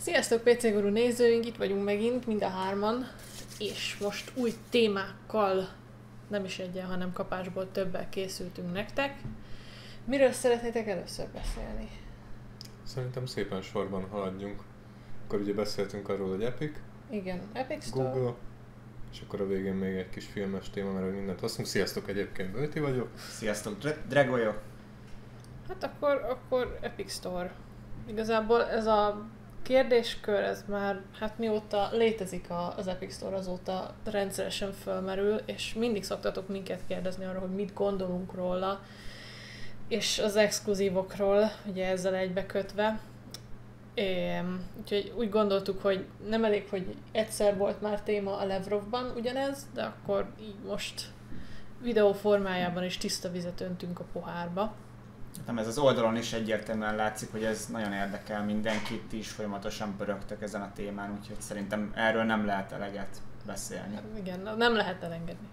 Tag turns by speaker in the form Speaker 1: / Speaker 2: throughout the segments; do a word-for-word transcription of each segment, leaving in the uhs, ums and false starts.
Speaker 1: Sziasztok pé cé Guru nézőink, itt vagyunk megint, mind a hárman, és most új témákkal, nem is egyen, hanem kapásból többel készültünk nektek. Miről szeretnétek először beszélni?
Speaker 2: Szerintem szépen sorban haladjunk. Akkor ugye beszéltünk arról, hogy Epic,
Speaker 1: Igen, Epic Store.
Speaker 2: Google, és akkor a végén még egy kis filmes téma, mert mindent hoztunk. Sziasztok, egyébként Bölti vagyok.
Speaker 3: Sziasztok, Drago vagyok.
Speaker 1: Hát akkor, akkor Epic Store. Igazából ez a kérdéskör, ez már, hát mióta létezik az Epic Store, azóta rendszeresen fölmerül, és mindig szoktatok minket kérdezni arra, hogy mit gondolunk róla, és az exkluzívokról, ugye ezzel egybekötve. É, úgyhogy úgy gondoltuk, hogy nem elég, hogy egyszer volt már téma a Levrovban ugyanez, de akkor így most videó formájában is tiszta vizet öntünk a pohárba.
Speaker 3: Nem, ez az oldalon is egyértelműen látszik, hogy ez nagyon érdekel mindenkit, is folyamatosan pörögtök ezen a témán, úgyhogy szerintem erről nem lehet eleget beszélni.
Speaker 1: Hát igen, nem lehet elengedni.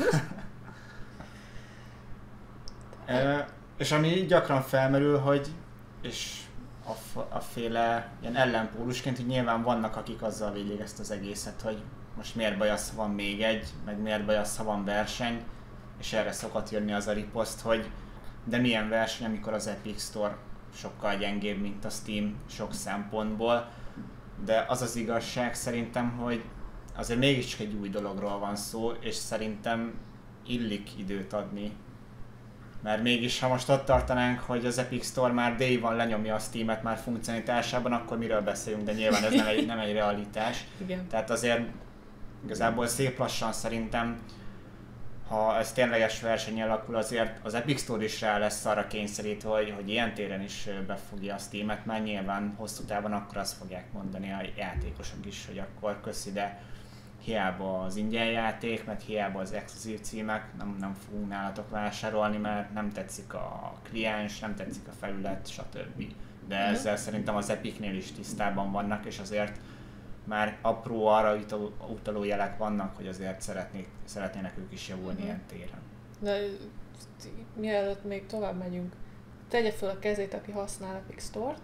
Speaker 3: e, és ami gyakran felmerül, hogy és a, a féle ilyen ellenpólusként, hogy nyilván vannak, akik azzal védik ezt az egészet, hogy most miért baj az, ha van még egy, meg miért baj az, ha van verseny, és erre szokott jönni az a riposzt, hogy de milyen verseny, amikor az Epic Store sokkal gyengébb, mint a Steam sok szempontból, de az az igazság szerintem, hogy azért mégiscsak egy új dologról van szó, és szerintem illik időt adni. Mert mégis, ha most ott tartanánk, hogy az Epic Store már day van lenyomja a Steamet már funkcionalitásában, akkor miről beszélünk, de nyilván ez nem egy, nem egy realitás.
Speaker 1: Igen.
Speaker 3: Tehát azért igazából szép lassan szerintem, ha ez tényleges verseny alakul, azért az Epic Store is rá lesz arra kényszerítve, hogy, hogy ilyen téren is befogja a Steamet, mert nyilván hosszú távon akkor azt fogják mondani a játékosok is, hogy akkor köszi, de hiába az ingyen játék, meg hiába az exkluzív címek, nem, nem fogunk nálatok vásárolni, mert nem tetszik a kliens, nem tetszik a felület, stb. De ezzel szerintem az Epicnél is tisztában vannak, és azért már apró arra utaló, utaló jelek vannak, hogy azért szeretnék, szeretnének ők is javulni uh-huh. ilyen téren.
Speaker 1: De mielőtt még tovább megyünk, tegye fel a kezét, aki használ Epic Store-t.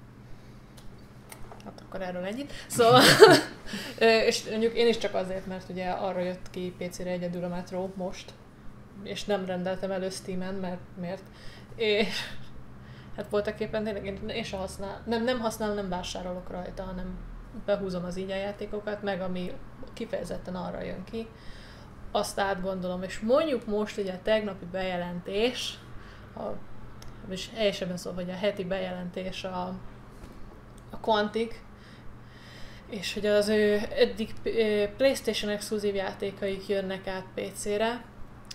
Speaker 1: Hát akkor erről ennyit. Szóval, és mondjuk én is csak azért, mert ugye arra jött ki pé cére egyedül a Metro most, és nem rendeltem elő Steamen, mert miért? És hát voltak éppen tényleg én, én sem használ, nem, nem használom, nem vásárolok rajta, hanem behúzom az ingyen játékokat, meg ami kifejezetten arra jön ki, azt átgondolom, és mondjuk most ugye a tegnapi bejelentés, a, és helyesebben szól, hogy a heti bejelentés a, a Quantic, és hogy az ő eddig PlayStation exkluzív játékaik jönnek át pé cére.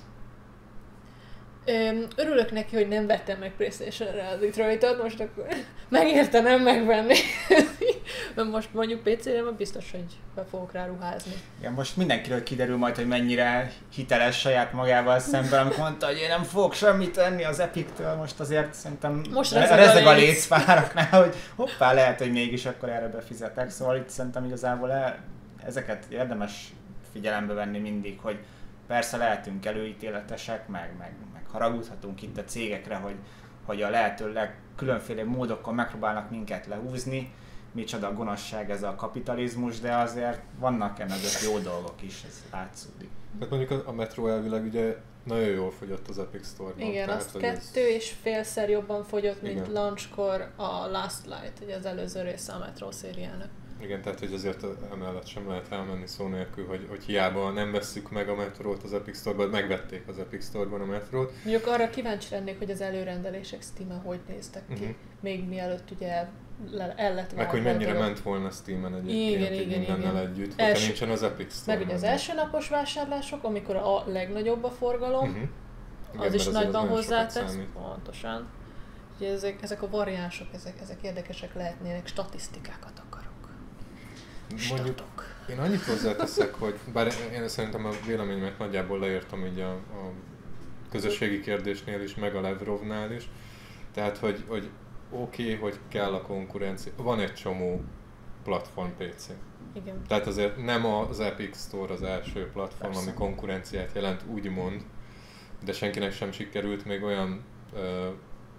Speaker 1: Örülök neki, hogy nem vettem meg PlayStation-re az Detroitot, most akkor megérte nem megvenni. Mert most mondjuk pé cére, mert biztos, hogy be fogok rá ruházni.
Speaker 3: Igen, most mindenkiről kiderül majd, hogy mennyire hiteles saját magával szemben, amikor mondta, hogy én nem fogok semmit tenni az Epic-től, most azért szerintem
Speaker 1: most
Speaker 3: rezeg a lécpáraknál, hogy hoppá, lehet, hogy mégis akkor erre befizetek. Szóval itt szerintem igazából el, ezeket érdemes figyelembe venni mindig, hogy persze lehetünk előítéletesek, meg, meg, meg haragudhatunk itt a cégekre, hogy, hogy a lehető legkülönféle módokon megpróbálnak minket lehúzni, micsoda gonoszság ez a kapitalizmus, de azért vannak emögött jó dolgok is, ez látszódik.
Speaker 2: Tehát mondjuk a Metro elvileg ugye nagyon jól fogyott az Epic Store-ban.
Speaker 1: Igen,
Speaker 2: tehát,
Speaker 1: azt kettő ez... és félszer jobban fogyott, mint
Speaker 2: igen.
Speaker 1: launchkor a Last Light, ugye az előző része a Metro szériának.
Speaker 2: Igen, tehát hogy azért emellett sem lehet elmenni szó nélkül, hogy, hogy hiába nem vesszük meg a Metrót az Epic Store-ban, megvették az Epic Store-ban a Metrót.
Speaker 1: Mondjuk arra kíváncsi lennék, hogy az előrendelések Steam-en hogy néztek ki, uh-huh. még mielőtt ugye el lett
Speaker 2: meg hogy mennyire ment volna Steam-en egyébként,
Speaker 1: igen, igen,
Speaker 2: mindennel
Speaker 1: igen.
Speaker 2: együtt, hogyha
Speaker 1: Els...
Speaker 2: nincsen az Epic Store.
Speaker 1: Meg ugye az első napos vásárlások, amikor a legnagyobb a forgalom, uh-huh. igen, az is nagyban hozzátesz. Pontosan. Ugye ezek, ezek a variánsok, ezek, ezek érdekesek lehetnének, statisztikákat akarok.
Speaker 2: Mondjuk, én annyit hozzáteszek, hogy bár én szerintem a véleményemet nagyjából leírtam így a, a közösségi kérdésnél is, meg a Levrovnál is. Tehát, hogy, hogy oké, okay, hogy kell a konkurencia. Van egy csomó platform pé cé.
Speaker 1: Igen.
Speaker 2: Tehát azért nem az Epic Store az első platform,
Speaker 3: persze,
Speaker 2: ami konkurenciát jelent, úgymond, de senkinek sem sikerült még olyan ö,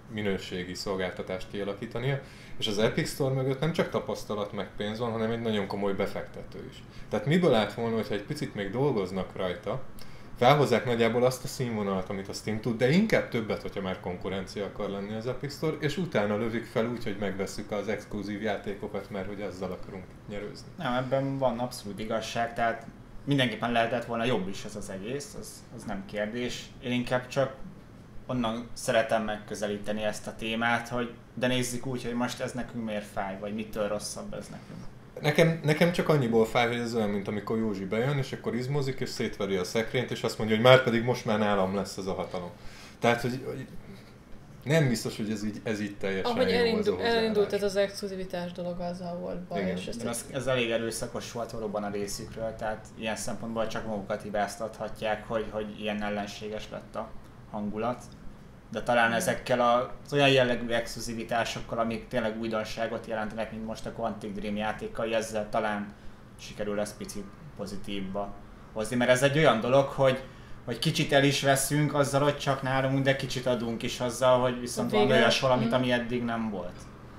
Speaker 2: minőségi szolgáltatást kialakítania, és az Epic Store mögött nem csak tapasztalat meg pénz van, hanem egy nagyon komoly befektető is. Tehát miből állt volna, hogyha egy picit még dolgoznak rajta, felhozzák nagyjából azt a színvonalat, amit a Steam tud, de inkább többet, hogyha már konkurencia akar lenni az Epic Store, és utána lövik fel úgy, hogy megvesszük az exkluzív játékokat, mert hogy ezzel akarunk nyerőzni.
Speaker 3: Nem, ebben van abszolút igazság, tehát mindenképpen lehetett volna jobb is ez az egész, az, az nem kérdés. Én inkább csak onnan szeretem megközelíteni ezt a témát, hogy de nézzük úgy, hogy most ez nekünk miért fáj, vagy mitől rosszabb ez nekünk.
Speaker 2: Nekem, nekem csak annyiból fáj, hogy ez olyan, mint amikor Józsi bejön, és akkor izmozik, és szétveri a szekrényt, és azt mondja, hogy már pedig most már nálam lesz ez a hatalom. Tehát, hogy, hogy nem biztos, hogy ez így, ez így teljesen
Speaker 1: ahogy
Speaker 2: jó
Speaker 1: elindul,
Speaker 2: az a
Speaker 1: elindult ez az exkluzivitás dolog, azzal volt baj.
Speaker 2: Igen.
Speaker 1: És ezt
Speaker 3: Ez, ez elég erőszakos volt valóban a részükről, tehát ilyen szempontból csak magukat hibáztathatják, hogy, hogy ilyen ellenséges lett a hangulat. De talán ezekkel az olyan jellegű exkluzivitásokkal, amik tényleg újdonságot jelentenek, mint most a Quantic Dream játékai, ezzel talán sikerül ezt picit pozitívba hozni. Mert ez egy olyan dolog, hogy, hogy kicsit el is veszünk azzal, hogy csak nálunk, de kicsit adunk is azzal, hogy viszont van olyas valamit, ami eddig nem volt.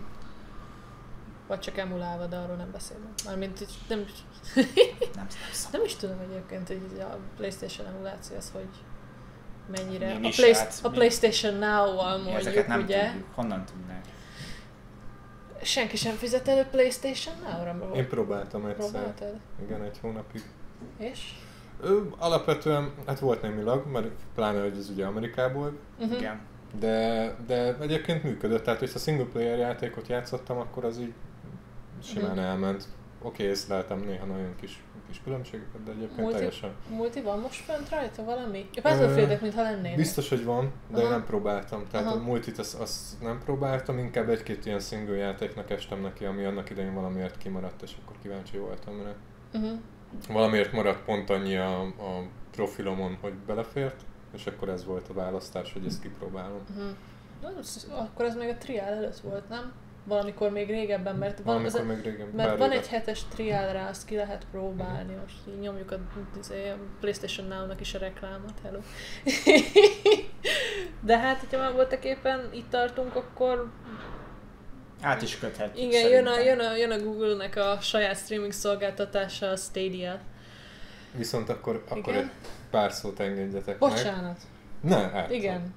Speaker 1: Vagy csak emulálva, de arról nem beszélünk. Mármint nem,
Speaker 3: Nem, nem,
Speaker 1: nem is tudom egyébként, hogy a PlayStation emuláció az, hogy mennyire.
Speaker 3: Mi
Speaker 1: A, Play,
Speaker 3: hát,
Speaker 1: a PlayStation Now-val mondjuk,
Speaker 3: ezeket nem
Speaker 1: ugye?
Speaker 3: tudjuk. Honnan tudnák?
Speaker 1: Senki sem fizet elő PlayStation Now-ra?
Speaker 2: Én próbáltam egyszer.
Speaker 1: Próbáltad?
Speaker 2: Igen, egy hónapig.
Speaker 1: És?
Speaker 2: Ő, alapvetően, hát volt némilag, mert pláne, hogy ez ugye Amerikából,
Speaker 1: Uh-huh.
Speaker 3: Igen.
Speaker 2: de, de egyébként működött. Tehát, hogyha single player játékot játszottam, akkor az így simán
Speaker 1: Mhm.
Speaker 2: elment. Oké, észleltem néha nagyon kis, kis különbségeket, de egyébként
Speaker 1: Multi,
Speaker 2: teljesen.
Speaker 1: multi van most fönt rajta valami? A Battlefield-ek mintha lennének.
Speaker 2: Biztos, hogy van, de
Speaker 1: Aha.
Speaker 2: én nem próbáltam. Tehát
Speaker 1: Aha.
Speaker 2: a multit azt, azt nem próbáltam, inkább egy-két ilyen single játéknak estem neki, ami annak idején valamiért kimaradt, és akkor kíváncsi voltam rá.
Speaker 1: Uh-huh.
Speaker 2: Valamiért maradt pont annyi a, a profilomon, hogy belefért, és akkor ez volt a választás, hogy ezt kipróbálom.
Speaker 1: Uh-huh. Akkor ez még a triál előtt volt, nem? Valamikor még régebben, mert van,
Speaker 2: Valamikor
Speaker 1: az,
Speaker 2: még régen,
Speaker 1: mert
Speaker 2: bár
Speaker 1: van
Speaker 2: régen.
Speaker 1: egy hetes triál rá, azt ki lehet próbálni, most így nyomjuk a, a PlayStation Now-nak is a reklámot, hello. De hát, hogyha már voltak éppen itt tartunk, akkor
Speaker 3: Át is köthetjük.
Speaker 1: igen, jön a,
Speaker 3: szerintem.
Speaker 1: jön, a, jön a Google-nek a saját streaming szolgáltatása, a Stadia.
Speaker 2: Viszont akkor, akkor
Speaker 1: Igen?
Speaker 2: egy pár szót engedjetek meg.
Speaker 1: Bocsánat.
Speaker 2: Ne, hát.
Speaker 1: Igen.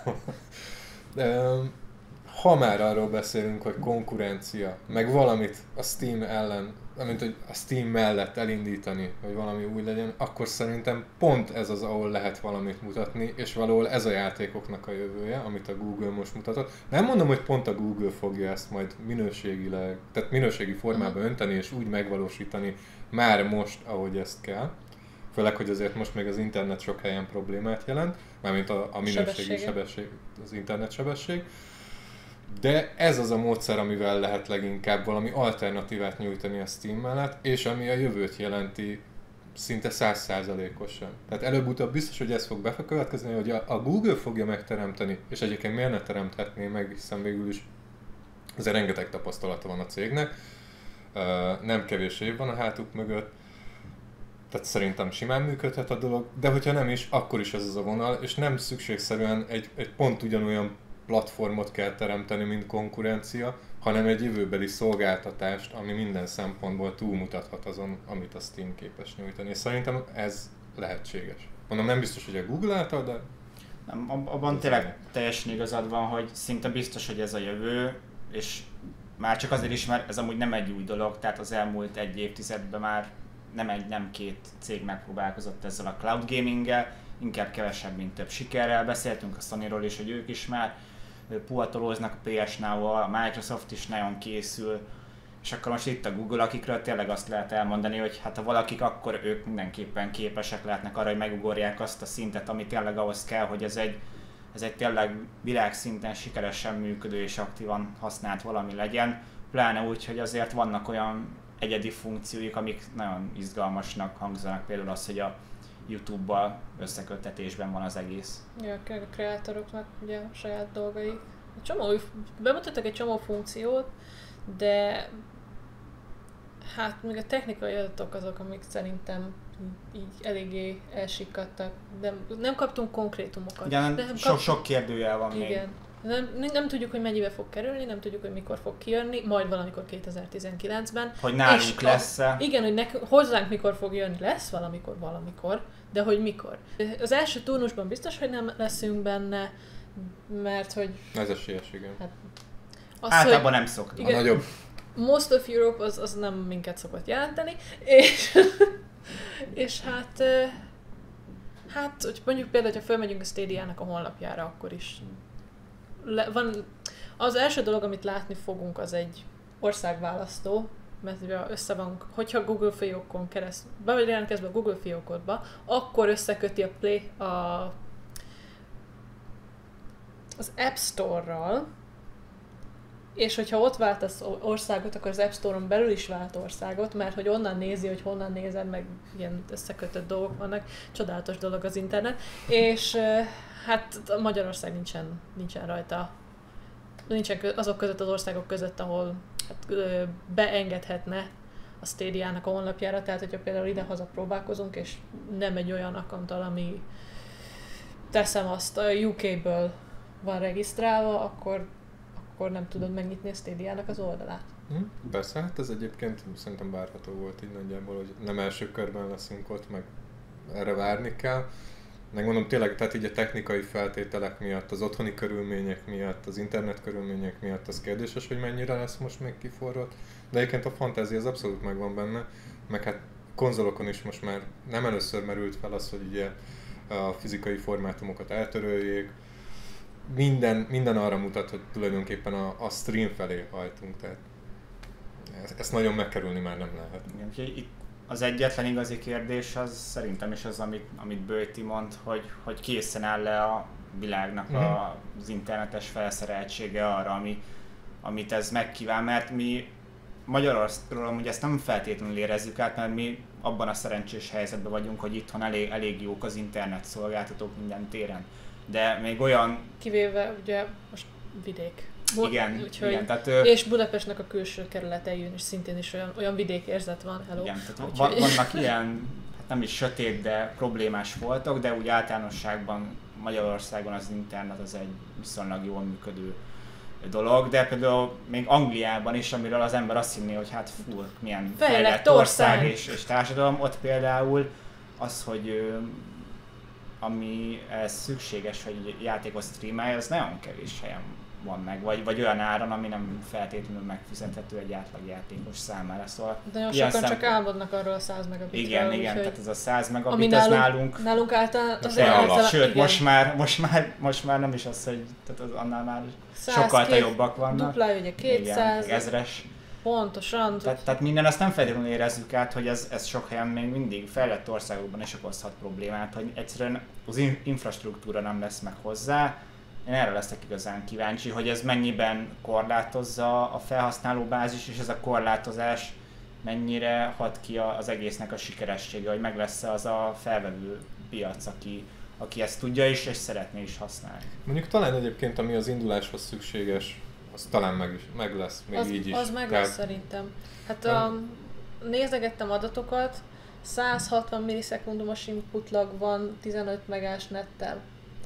Speaker 2: Öm, ha már arról beszélünk, hogy konkurencia, meg valamit a Steam ellen, amint hogy a Steam mellett elindítani, hogy valami új legyen, akkor szerintem pont ez az, ahol lehet valamit mutatni, és valahol ez a játékoknak a jövője, amit a Google most mutatott. Nem mondom, hogy pont a Google fogja ezt majd minőségileg, tehát minőségi formában önteni, és úgy megvalósítani már most, ahogy ezt kell. Főleg, hogy azért most még az internet sok helyen problémát jelent, mármint a, a minőségi
Speaker 1: Sebessége.
Speaker 2: sebesség, az internet sebesség. De ez az a módszer, amivel lehet leginkább valami alternatívát nyújtani a Steam mellett, és ami a jövőt jelenti szinte száz százalékosan. Tehát előbb-utóbb biztos, hogy ez fog bekövetkezni, hogy a, a Google fogja megteremteni, és egyébként miért ne teremthetné meg, hiszen végül is azért rengeteg tapasztalata van a cégnek, nem kevés év van a hátuk mögött, tehát szerintem simán működhet a dolog, de hogyha nem is, akkor is ez az a vonal, és nem szükségszerűen egy, egy pont ugyanolyan platformot kell teremteni, mint konkurencia, hanem egy jövőbeli szolgáltatást, ami minden szempontból túlmutathat azon, amit a Steam képes nyújtani. És szerintem ez lehetséges. Mondom, nem biztos, hogy a Google által, de...
Speaker 3: Nem, ab- abban tényleg teljesen igazad van, hogy szinte biztos, hogy ez a jövő, és már csak azért is, mert ez amúgy nem egy új dolog, tehát az elmúlt egy évtizedben már nem egy, nem két cég megpróbálkozott ezzel a cloud gaminggel, inkább kevesebb, mint több sikerrel. Beszéltünk a Sonyról is, hogy ők is már puhatolóznak a pé es Now-val, a Microsoft is nagyon készül, és akkor most itt a Google, akikről tényleg azt lehet elmondani, hogy hát ha valakik, akkor ők mindenképpen képesek lehetnek arra, hogy megugorják azt a szintet, ami tényleg ahhoz kell, hogy ez egy, ez egy tényleg világszinten sikeresen működő és aktívan használt valami legyen, pláne úgy, hogy azért vannak olyan egyedi funkcióik, amik nagyon izgalmasnak hangzanak, például az, hogy a YouTube-bal összeköttetésben van az egész.
Speaker 1: Ja, a kreátoroknak ugye a saját dolgai. Egy csomó, bemutattak egy csomó funkciót, de hát még a technikai adatok azok, amik szerintem így, így eléggé elsikkadtak, de nem kaptunk konkrétumokat.
Speaker 3: Ugyan
Speaker 1: de
Speaker 3: sok-sok kérdőjel van
Speaker 1: igen.
Speaker 3: még.
Speaker 1: Nem, nem tudjuk, hogy mennyibe fog kerülni, nem tudjuk, hogy mikor fog kijönni, majd valamikor kétezer-tizenkilencben.
Speaker 3: Hogy nálunk lesz-e?
Speaker 1: Igen, hogy nek, hozzánk mikor fog jönni, lesz valamikor, valamikor, de hogy mikor. Az első turnusban biztos, hogy nem leszünk benne, mert hogy...
Speaker 2: Ez esélyes, igen. Hát,
Speaker 3: az, általában hogy, nem szoktuk.
Speaker 2: Igen, a nagyobb.
Speaker 1: Most of Europe az, az nem minket szokott jelenteni, és, és hát... Hát, hogy mondjuk például, ha felmegyünk a Stadia-nak a honlapjára, akkor is le, van, az első dolog, amit látni fogunk, az egy országválasztó, mert ugye össze van, hogyha Google fiókon keresztül, be vagy jelentkezve a Google fiókodba, akkor összeköti a Play a, az App Store-ral, és hogyha ott váltasz országot, akkor az App Store-on belül is vált országot, mert hogy onnan nézi, hogy honnan nézed, meg ilyen összekötött dolgok vannak, csodálatos dolog az internet, és hát Magyarország nincsen, nincsen rajta, nincsen azok között az országok között, ahol hát, beengedhetne a Stadia-nak a honlapjára, tehát hogyha például ide-haza próbálkozunk, és nem egy olyan accounttal, ami teszem azt a U K-ből van regisztrálva, akkor akkor nem tudod megnyitni a Stadia-nak az oldalát.
Speaker 2: Hmm, persze, hát ez egyébként szerintem várható volt így nagyjából, hogy nem első körben leszünk ott, meg erre várni kell. Megmondom tényleg, tehát így a technikai feltételek miatt, az otthoni körülmények miatt, az internet körülmények miatt az kérdéses, hogy mennyire lesz most még kiforrott. De egyébként a fantázia az abszolút megvan benne, meg hát konzolokon is most már nem először merült fel az, hogy ugye a fizikai formátumokat eltöröljék. Minden, minden arra mutat, hogy tulajdonképpen a, a stream felé hajtunk, tehát ezt nagyon megkerülni már nem lehet.
Speaker 3: Igen, itt az egyetlen igazi kérdés az szerintem is az, amit, amit Böjti mond, hogy, hogy készen áll-e a világnak mm-hmm. a, az internetes felszereltsége arra, ami, amit ez megkíván, mert mi Magyarországról amúgy ezt nem feltétlenül érezzük át, mert mi abban a szerencsés helyzetben vagyunk, hogy itthon elég, elég jók az internet szolgáltatók minden téren. De még olyan...
Speaker 1: Kivéve ugye most vidék.
Speaker 3: Igen,
Speaker 1: úgyhogy,
Speaker 3: igen tehát,
Speaker 1: és Budapestnek a külső kerületein is szintén is olyan, olyan vidékérzet van, hello.
Speaker 3: Igen, tehát úgyhogy... vannak ilyen, hát nem is sötét, de problémás voltak, de úgy általánosságban Magyarországon az internet az egy viszonylag jól működő dolog, de például még Angliában is, amiről az ember azt hinné, hogy hát fú, milyen
Speaker 1: fejlett,
Speaker 3: fejlett ország és, és társadalom, ott például az, hogy ami ez szükséges, hogy játékot streamelj, az nagyon kevés helyen van meg, vagy, vagy olyan áron, ami nem feltétlenül megfizethető egy átlagjátékos számára. Szóval
Speaker 1: de nagyon sokan szem... csak álmodnak arról a száz megabitről.
Speaker 3: Igen, igen, hogy... tehát ez a száz megabit, ez nálunk...
Speaker 1: Nálunk által...
Speaker 3: Az által, sőt, most már, most, már, most már nem is az, hogy tehát az annál már sokkal két, jobbak vannak.
Speaker 1: Dupla, ugye kétszáz,
Speaker 3: igen, ezres.
Speaker 1: Pontosan.
Speaker 3: Tehát, tehát minden azt nem feltétlenül érezzük át, hogy ez, ez sok helyen még mindig fejlett országokban is okozhat problémát, hogy egyszerűen az infrastruktúra nem lesz meg hozzá. Én erre leszek igazán kíváncsi, hogy ez mennyiben korlátozza a felhasználó bázis, és ez a korlátozás mennyire hat ki az egésznek a sikeressége, hogy meg lesz-e az a felvevő piac, aki, aki ezt tudja is, és szeretné is használni.
Speaker 2: Mondjuk talán egyébként, ami az induláshoz szükséges, az talán meg, is, meg lesz, még
Speaker 1: az,
Speaker 2: így is.
Speaker 1: Az meg lesz szerintem. Hát a, nézegettem adatokat, száz hatvan millisekundumos inputlag van tizenöt megás nettel.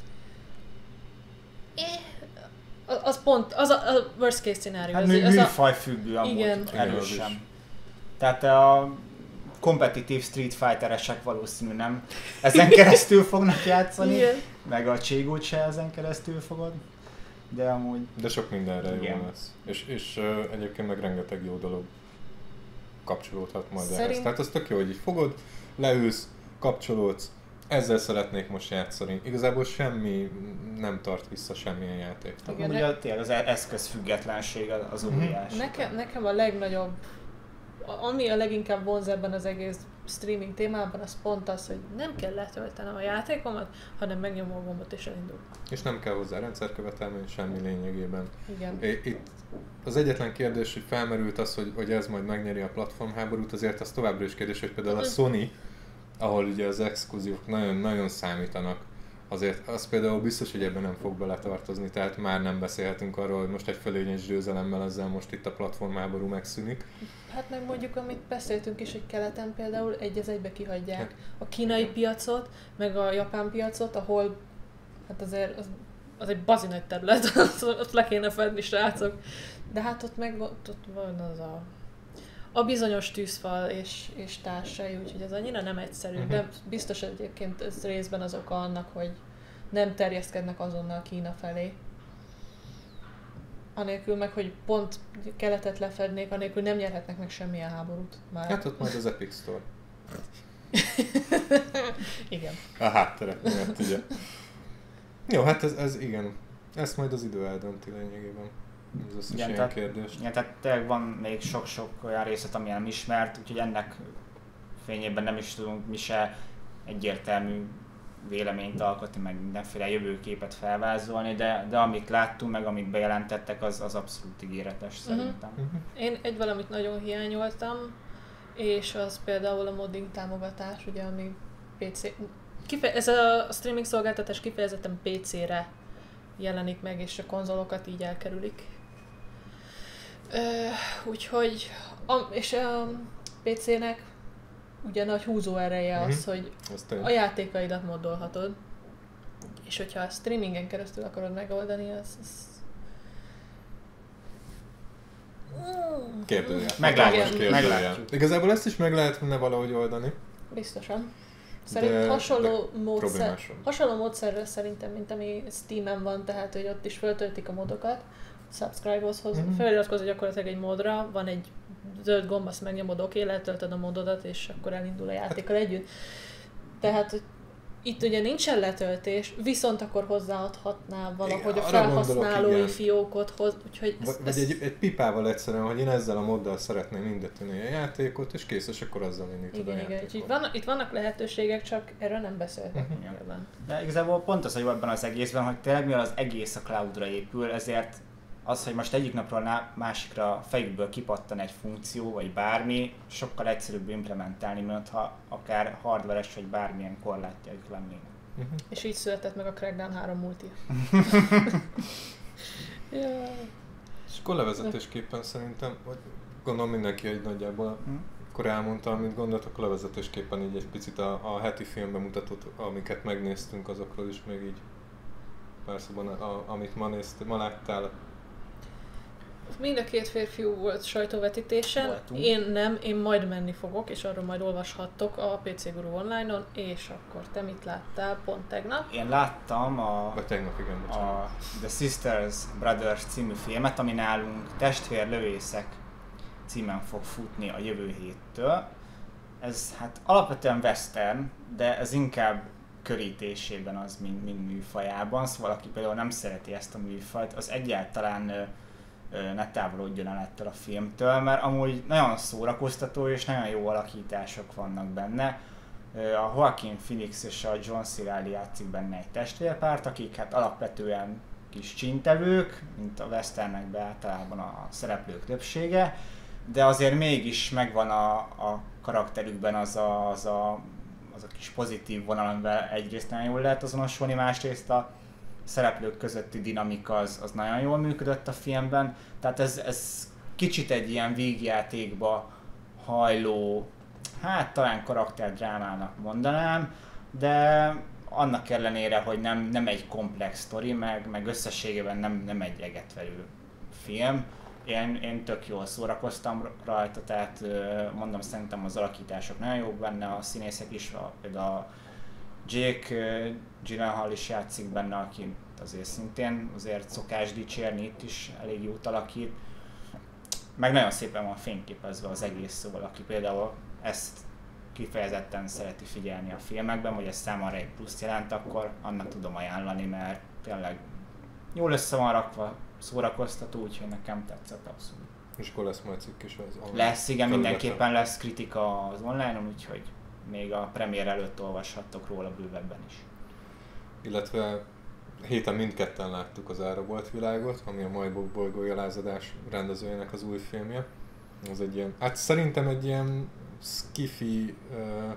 Speaker 1: Az pont, az a, a worst case scenario.
Speaker 3: Hát mű, műfaj függő amúgy erősen. Tehát a kompetitív Street Fighter-esek valószínű nem ezen keresztül fognak játszani, igen. Meg a Cségót se ezen keresztül fogod, de amúgy...
Speaker 2: De sok mindenre igen. Jó lesz. És, és uh, egyébként meg rengeteg jó dolog kapcsolódhat majd Szerint... ehhez. Tehát az tök jó, hogy így fogod, leülsz, kapcsolódsz, ezzel szeretnék most játszani. Igazából semmi nem tart vissza semmilyen játék.
Speaker 3: Igen, ugye tényleg az eszközfüggetlenség az óriás.
Speaker 1: Nekem, nekem a legnagyobb, ami a leginkább vonz ebben az egész streaming témában, az pont az, hogy nem kell letöltenem a játékomat, hanem megnyomom a gombot és elindul.
Speaker 2: És nem kell hozzá rendszerkövetelmény, semmi lényegében.
Speaker 1: Igen.
Speaker 2: Itt az egyetlen kérdés, hogy felmerült az, hogy, hogy ez majd megnyeri a platformháborút, azért az továbbra is kérdés, hogy például a Sony, ahol ugye az exkluzívok nagyon-nagyon számítanak, azért az például biztos, hogy ebben nem fog beletartozni, tehát már nem beszélhetünk arról, hogy most egy fölényes győzelemmel ezzel most itt a platformháború megszűnik.
Speaker 1: Hát meg mondjuk, amit beszéltünk is, hogy keleten például egy az egybe kihagyják a kínai piacot, meg a japán piacot, ahol hát azért az, az egy bazi nagy terület, ott le kéne fedni, srácok. De hát ott meg ott, ott van az a, a bizonyos tűzfal és, és társai, úgyhogy ez annyira nem egyszerű, uh-huh. de biztos egyébként ez részben az oka annak, hogy nem terjeszkednek azonnal Kína felé. Anélkül meg, hogy pont keletet lefednék, anélkül nem nyerhetnek meg semmilyen háborút. Már.
Speaker 2: Hát ott majd az Epic Store.
Speaker 1: Igen.
Speaker 2: A hátterek miatt, ugye. Jó, hát ez, ez igen. Ezt majd az idő eldönti lényegében. Az összes igen, ilyen
Speaker 3: tehát,
Speaker 2: kérdést.
Speaker 3: Igen, tehát tényleg van még sok-sok olyan részlet, ami nem ismert, úgyhogy ennek fényében nem is tudunk mi se egyértelmű véleményt alkotni, meg mindenféle jövőképet felvázolni, de, de amit láttunk, meg amit bejelentettek, az, az abszolút ígéretes uh-huh. szerintem. Uh-huh.
Speaker 1: Én egy valamit nagyon hiányoltam, és az például a modding támogatás, ugye, ami pé cé... Kife- ez a streaming szolgáltatás kifejezetten pé cére jelenik meg, és a konzolokat így elkerülik. Uh, úgyhogy, a, és a pé cének ugye nagy húzó ereje az, mm-hmm. hogy a játékaidat moddolhatod, és hogyha a streamingen keresztül akarod megoldani, az... az...
Speaker 2: Kérdőjel.
Speaker 3: Meglátjuk. Meglátjuk.
Speaker 2: Igazából ezt is meg lehetne valahogy oldani.
Speaker 1: Biztosan. Szerint hasonló, módszer, hasonló módszerrel szerintem, mint ami Steamen van, tehát hogy ott is föltöltik a modokat, subscribe-hoz, mm-hmm. feliratkozol gyakorlatilag egy modra, van egy zöld gomb, azt megnyomod, oké, okay, letöltöd a mododat, és akkor elindul a játékkal együtt. Tehát itt ugye nincsen letöltés, viszont akkor hozzáadhatnál valahogy a felhasználói gondolok, fiókot, hoz, úgyhogy...
Speaker 2: V- vagy egy, egy pipával egyszerűen, hogy én ezzel a moddal szeretném indítani a játékot, és kész, és akkor azzal indítod igen, a játékot. Igen,
Speaker 1: van, itt vannak lehetőségek, csak erről nem beszéltek.
Speaker 3: Uh-huh. De igazából pont az a jó ebben az egészben, hogy tényleg mivel az egész a cloudra épül, ezért az, hogy most egyik napról másikra fejükből kipattan egy funkció, vagy bármi, sokkal egyszerűbb implementálni, mint ha akár hardveres, vagy bármilyen korlátjaik lennének.
Speaker 1: Uh-huh. És így született meg a Crackdown három multi.
Speaker 2: yeah. És akkor levezetésképpen szerintem, vagy gondolom mindenki egy nagyjából hmm. akkor elmondta, amit gondoltok, levezetésképpen így egy picit a, a heti filmben mutatott, amiket megnéztünk, azokról is még így pár szóban, a, amit ma néztél, ma láttál.
Speaker 1: Mind a két férfiú volt sajtóvetítésen, Voltunk. Én nem, én majd menni fogok, és arról majd olvashattok a pé cé Guru online-on, és akkor te mit láttál pont tegnap?
Speaker 3: Én láttam a,
Speaker 2: Vagy tegnap, igen,
Speaker 3: a The Sisters Brothers című filmet, ami nálunk Testvérlövészek címen fog futni a jövő héttől. Ez hát alapvetően western, de ez inkább körítésében az, mint, mint műfajában, szóval aki például nem szereti ezt a műfajt, az egyáltalán ne távolodjon el ettől a filmtől, mert amúgy nagyon szórakoztató és nagyon jó alakítások vannak benne. A Joaquin Phoenix és a John C. Reilly játszik benne egy testvérpárt, akik hát alapvetően kis csíntevők, mint a westernekben általában a szereplők többsége, de azért mégis megvan a, a karakterükben az a, az, a, az a kis pozitív vonal, amivel egyrészt nagyon jól lehet azonosulni, másrészt a szereplők közötti dinamika az, az nagyon jól működött a filmben, tehát ez, ez kicsit egy ilyen vígjátékba hajló, hát talán karakterdrámának mondanám, de annak ellenére, hogy nem, nem egy komplex sztori, meg, meg összességében nem, nem egy egetverő film. Én, én tök jól szórakoztam rajta, tehát mondom, szerintem az alakítások nagyon jók benne, a színészek is, például a Jake Gyllenhaal is játszik benne, aki azért szintén azért szokás dicsérni, itt is elég jót alakít. Meg nagyon szépen van fényképezve az egész, szóval aki például ezt kifejezetten szereti figyelni a filmekben, vagy ez számára egy pluszt jelent, akkor annak tudom ajánlani, mert tényleg jól össze van rakva, szórakoztató, úgyhogy nekem tetszett abszolút.
Speaker 2: És akkor lesz majd cikk is az online.
Speaker 3: Lesz, igen, mindenképpen lesz kritika az online-on, úgyhogy még a premier előtt olvashattok róla bővebben is.
Speaker 2: Illetve héten mindketten láttuk az Árabolt világot, ami a Majbok bolygója lázadás rendezőjének az új filmje. Ez egy ilyen, hát szerintem egy ilyen skifi, uh,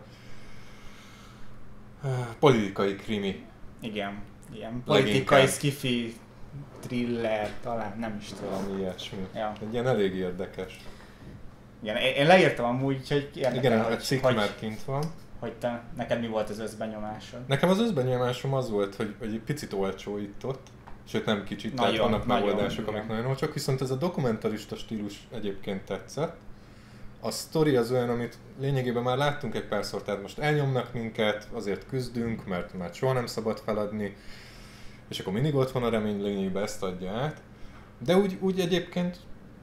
Speaker 2: uh, politikai krimi.
Speaker 3: Igen, ilyen politikai skifi thriller, talán nem is tudom.
Speaker 2: Valami ilyesmi.
Speaker 3: Ja.
Speaker 2: Egy ilyen elég érdekes.
Speaker 3: Igen, én leírtam amúgy, hogy érdekel,
Speaker 2: igen,
Speaker 3: hogy,
Speaker 2: a cikk
Speaker 3: hogy,
Speaker 2: már kint van.
Speaker 3: Hogy te, neked mi volt az összbenyomásod?
Speaker 2: Nekem az összbenyomásom az volt, hogy, hogy egy picit olcsó itt-ott, Sőt nem kicsit,
Speaker 3: nagyon,
Speaker 2: tehát vannak
Speaker 3: nagyon,
Speaker 2: megoldások,
Speaker 3: igen.
Speaker 2: amik nagyon olcsók, viszont ez a dokumentarista stílus egyébként tetszett. A sztori az olyan, amit lényegében már láttunk egy párszor, tehát most elnyomnak minket, azért küzdünk, mert már soha nem szabad feladni, és akkor mindig ott van a remény, lényegében ezt adja át. De úgy, úgy egyébként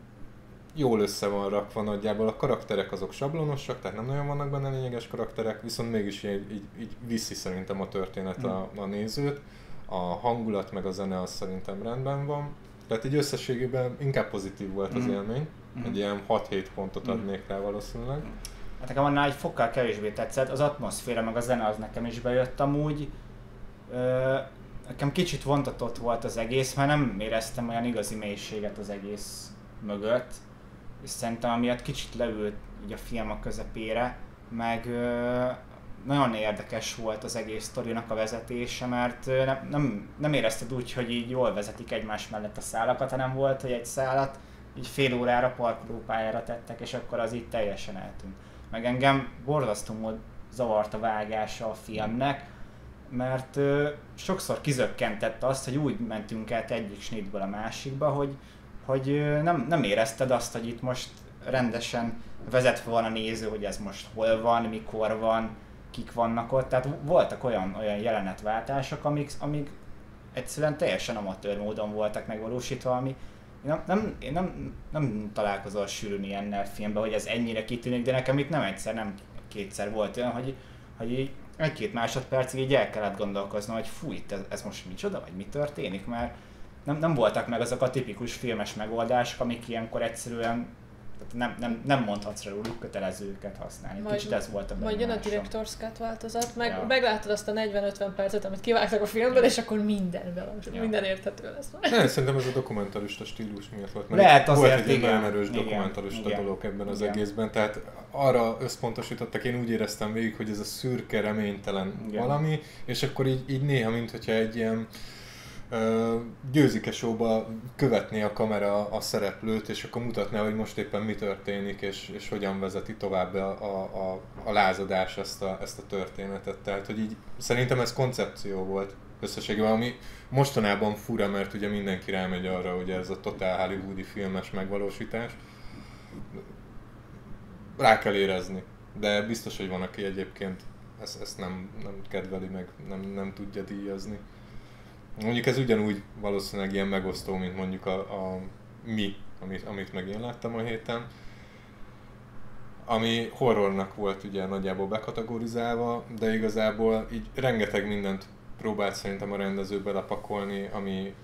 Speaker 2: jól össze van rakva nagyjából, a karakterek azok sablonosak, tehát nem nagyon vannak benne lényeges karakterek, viszont mégis így, így, így viszi szerintem a történet a, a nézőt. A hangulat meg a zene az szerintem rendben van. Tehát így összességében inkább pozitív volt az élmény. Mm. Egy ilyen hat-hét pontot adnék rá valószínűleg.
Speaker 3: Hát nekem annál egy fokkal kevésbé tetszett, az atmoszféra meg a zene az nekem is bejött amúgy. Ö, nekem kicsit vontatott volt az egész, mert nem éreztem olyan igazi mélységet az egész mögött. És szerintem amiatt kicsit leült így a film a közepére, meg ö, nagyon érdekes volt az egész sztorinak a vezetése, mert nem, nem, nem érezted úgy, hogy így jól vezetik egymás mellett a szálakat, hanem volt, hogy egy szálat így fél órára parkolópályára tettek, és akkor az így teljesen eltűnt. Meg engem borzasztó mód zavart a vágása a filmnek, mert ö, sokszor kizökkentett azt, hogy úgy mentünk át egyik snitből a másikba, hogy, hogy ö, nem, nem érezted azt, hogy itt most rendesen vezetve van a néző, hogy ez most hol van, mikor van, kik vannak ott. Tehát voltak olyan, olyan jelenetváltások, amik, amik egyszerűen teljesen amatőr módon voltak megvalósítva, ami nem, nem, én nem, nem találkozol sűrűn ilyennel filmben, hogy ez ennyire kitűnik, de nekem itt nem egyszer, nem kétszer volt olyan, hogy, hogy így egy-két másodpercig így el kellett gondolkoznom, hogy fúj, ez, ez most micsoda, vagy mi történik, mert nem, nem voltak meg azok a tipikus filmes megoldások, amik ilyenkor egyszerűen nem, nem, nem mondhatsz róluk, kötelező őket használni.
Speaker 1: Majd,
Speaker 3: Kicsit ez volt a
Speaker 1: Majd jön a Director's Cut változat, meg
Speaker 3: ja.
Speaker 1: meglátod azt a negyven-ötven percet, amit kivágtak a filmből, és akkor mindenben van, ja. minden érthető lesz.
Speaker 2: Nem, szerintem ez a dokumentarista stílus miatt volt.
Speaker 3: Lehet azért,
Speaker 2: volt egy
Speaker 3: igen,
Speaker 2: nagyon erős
Speaker 3: igen,
Speaker 2: dokumentarista
Speaker 3: igen,
Speaker 2: dolog ebben az
Speaker 3: igen.
Speaker 2: egészben, tehát arra összpontosítottak, én úgy éreztem végig, hogy ez a szürke, reménytelen igen. valami, és akkor így, így néha, mintha egy ilyen győzike showba követné a kamera a szereplőt, és akkor mutatná, hogy most éppen mi történik, és, és hogyan vezeti tovább a, a, a lázadás ezt a, ezt a történetet. Tehát, hogy így szerintem ez koncepció volt összességében, ami mostanában fura, mert ugye mindenki rámegy arra, hogy ez a totál hollywoodi filmes megvalósítás. Rá kell érezni, de biztos, hogy van, aki egyébként ezt, ezt nem, nem kedveli, meg nem, nem tudja díjazni. Mondjuk ez ugyanúgy valószínűleg ilyen megosztó, mint mondjuk a, a Mi, amit, amit meg én láttam a héten. Ami horrornak volt ugye nagyjából bekategorizálva, de igazából így rengeteg mindent próbált szerintem a rendező belepakolni, ami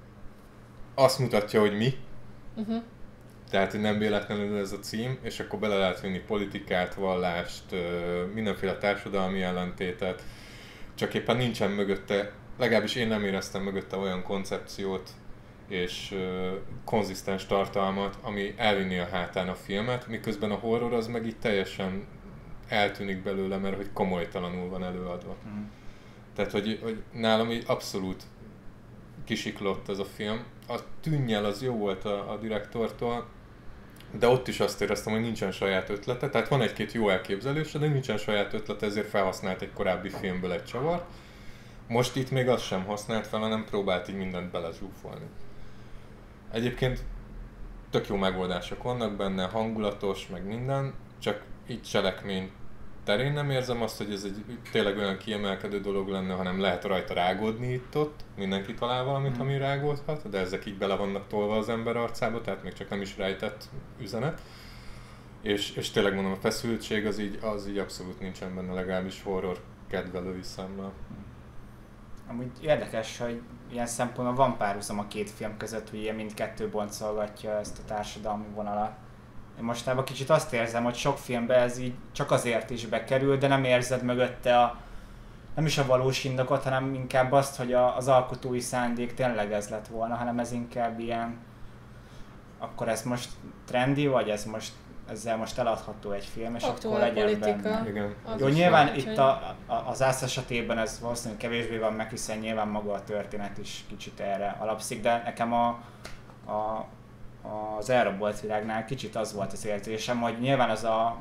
Speaker 2: azt mutatja, hogy mi. Uh-huh. Tehát, hogy nem véletlenül ez a cím, és akkor bele lehet vinni politikát, vallást, mindenféle társadalmi ellentétet, csak éppen nincsen mögötte, legalábbis én nem éreztem mögötte olyan koncepciót és uh, konzisztens tartalmat, ami elvinni a hátán a filmet, miközben a horror az meg így teljesen eltűnik belőle, mert hogy komolytalanul van előadva. Mm. Tehát, hogy, hogy nálam így abszolút kisiklott ez a film. A tűnnyel az jó volt a, a direktortól, de ott is azt éreztem, hogy nincsen saját ötlete, tehát van egy-két jó elképzelése, de nincsen saját ötlete, ezért felhasznált egy korábbi filmből egy csavart. Most itt még azt sem használt fel, hanem próbált így mindent belezsúfolni. Egyébként tök jó megoldások vannak benne, hangulatos, meg minden, csak így cselekmény terén nem érzem azt, hogy ez egy tényleg olyan kiemelkedő dolog lenne, hanem lehet rajta rágódni itt-ott, mindenki talál valamit, ami rágódhat, de ezek így bele vannak tolva az ember arcába, tehát még csak nem is rejtett üzenet. És, és tényleg mondom, a feszültség az így, az így abszolút nincsen benne, legalábbis horror kedvelői szemmel.
Speaker 3: Amúgy érdekes, hogy ilyen szempontból van párhuzam a két film között, hogy ilyen mindkettő boncolgatja ezt a társadalmi vonalat. Én mostában kicsit azt érzem, hogy sok filmben ez így csak azért is bekerül, de nem érzed mögötte a, nem is a valós indokot, hanem inkább azt, hogy a, az alkotói szándék tényleg ez lett volna, hanem ez inkább ilyen, akkor ez most trendi, vagy ez most, ezzel most eladható egy film, és
Speaker 1: aktuál
Speaker 3: akkor legyen
Speaker 1: politika.
Speaker 3: benne.
Speaker 2: Igen.
Speaker 3: Jó, nyilván itt a, a, az ász esetében ez valószínűleg kevésbé van meg, hiszen nyilván maga a történet is kicsit erre alapszik, de nekem a, a, az elrabolt világnál kicsit az volt az érzésem, hogy nyilván az a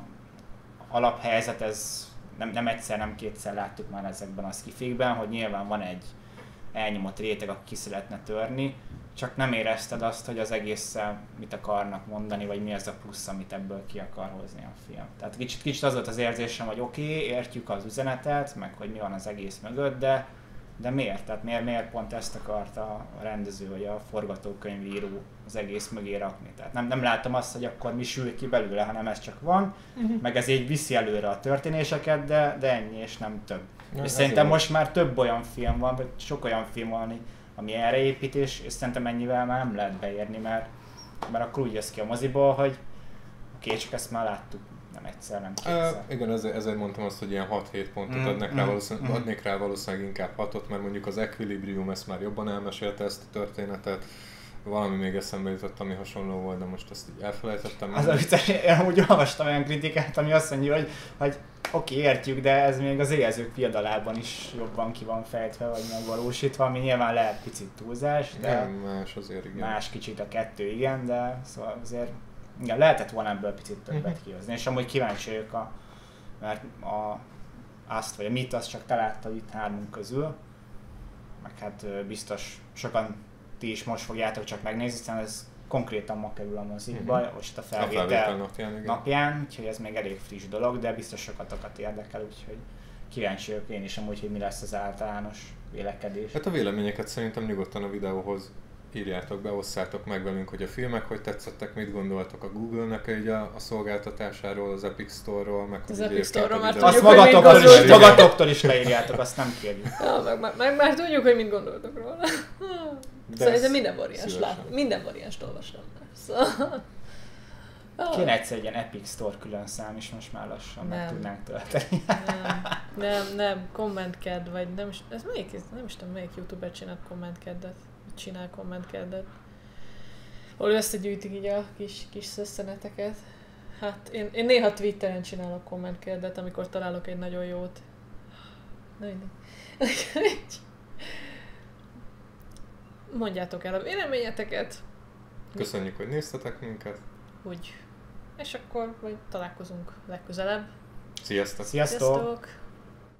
Speaker 3: alaphelyzet, ez nem, nem egyszer, nem kétszer láttuk már ezekben a szkifikben, hogy nyilván van egy elnyomott réteg, aki ki szeretne törni, csak nem érezted azt, hogy az egésszel mit akarnak mondani, vagy mi az a plusz, amit ebből ki akar hozni a film. Tehát kicsit, kicsit az volt az érzésem, hogy oké, okay, értjük az üzenetet, meg hogy mi van az egész mögött, de, de miért? Tehát miért, miért pont ezt akarta a rendező, vagy a forgatókönyvíró az egész mögé rakni? Tehát nem, nem látom azt, hogy akkor mi sül ki belőle, hanem ez csak van, uh-huh. meg ez így viszi előre a történéseket, de, de ennyi, és nem több. Ja, és szerintem most már több olyan film van, vagy sok olyan film van, ami, ami erre épít, és, és szerintem ennyivel már nem lehet beérni, mert, mert akkor úgy jössz ki a moziból, hogy oké, csak ezt már láttuk, nem egyszer, nem kétszer.
Speaker 2: Uh, igen, ezért, ezért mondtam azt, hogy ilyen hat-hét pontot mm, adnék, mm, rá valószínűleg, mm. adnék rá valószínűleg inkább hatot, mert mondjuk az Equilibrium ezt már jobban elmesélte ezt a történetet. Valami még eszembe jutott, ami hasonló volt, de most ezt így elfelejtettem.
Speaker 3: Az a vicces, én amúgy olvastam olyan kritikát, ami azt mondja, hogy, hogy oké, okay, értjük, de ez még az Éhezők viadalában is jobban ki van fejtve, vagy megvalósítva, ami nyilván lehet picit túlzás, de
Speaker 2: nem, más azért, igen.
Speaker 3: Más kicsit a kettő, igen, de szóval azért igen, lehetett volna ebből picit többet kihozni, és amúgy kíváncsi vagyok, a, mert a, azt vagy a mit, azt csak te láttad itt hármunk közül, meg hát biztos sokan ti is most fogjátok csak megnézni, hiszen ez konkrétan ma kerül a mozikba, uh-huh. most a felvétel, a felvétel napján, napján, úgyhogy ez még elég friss dolog, de biztos sokatokat érdekel, úgyhogy kíváncsi vagyok én is amúgy, hogy mi lesz az általános vélekedés.
Speaker 2: Hát a véleményeket szerintem nyugodtan a videóhoz írjátok be, osszátok meg velünk, hogy a filmek hogy tetszettek, mit gondoltok a Google-nek így a, a szolgáltatásáról, az Epic Store-ról, meg
Speaker 1: az Epic Store-ról már
Speaker 3: tudjuk, azt magatoktól is, magatoktól is leírjátok, azt nem kérjük.
Speaker 1: Ja, meg, meg, meg már tudjuk, hogy mit gondoltok róla. Szerintem minden variáns lát, minden variánst olvastam már. Szóval...
Speaker 3: Oh. Kéne egyszer egy ilyen Epic Store külön szám, és most már lassan nem. meg tudnánk tölteni.
Speaker 1: Nem, nem, nem, kommentked, vagy nem is, ez melyik, nem is tudom, melyik youtuber csinál kommentkeddet, csinál kommentkeddet. Hol összegyűjtik így a kis, kis szösszeneteket. Hát én, én néha Twitteren csinálok kommentkeddet, amikor találok egy nagyon jót. Na mindig. Mondjátok el a véleményeteket.
Speaker 2: Köszönjük, hogy néztetek minket.
Speaker 1: Úgy. És akkor vagy találkozunk legközelebb.
Speaker 2: Sziasztok!
Speaker 3: Sziasztok!
Speaker 1: Sziasztok.